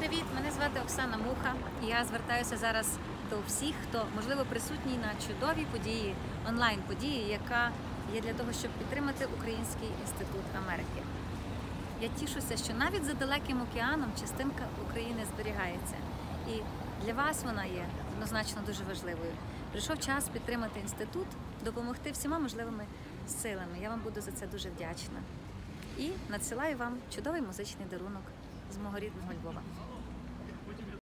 Привіт! Мене звати Оксана Муха, і я звертаюся зараз до всіх, хто, можливо, присутній на чудовій події, онлайн-події, яка є для того, щоб підтримати Український інститут Америки. Я тішуся, що навіть за далеким океаном частинка України зберігається. І для вас вона є однозначно дуже важливою. Прийшов час підтримати інститут, допомогти всіма можливими силами. Я вам буду за це дуже вдячна. І надсилаю вам чудовий музичний дарунок з мого рідного Львова.